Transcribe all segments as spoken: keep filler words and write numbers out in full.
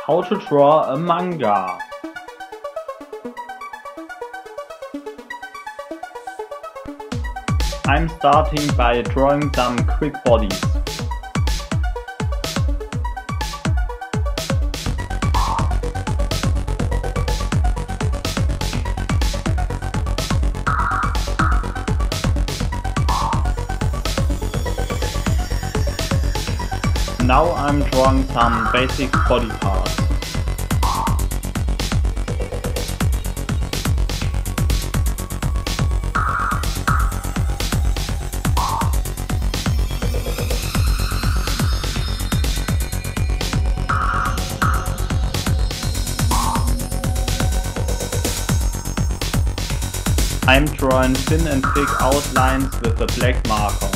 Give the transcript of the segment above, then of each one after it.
How to draw a manga. I'm starting by drawing some quick bodies. Now I'm drawing some basic body parts. I'm drawing thin and thick outlines with a black marker.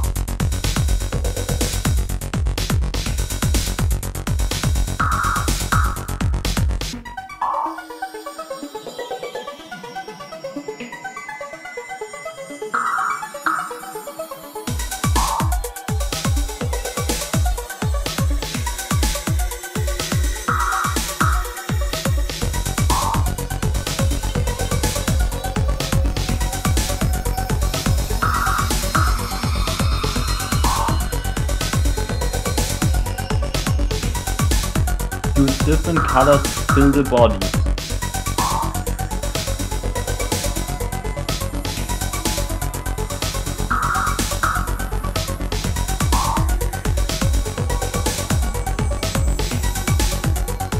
Use different colors to fill the body.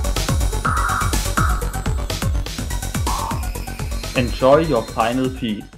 Enjoy your final piece.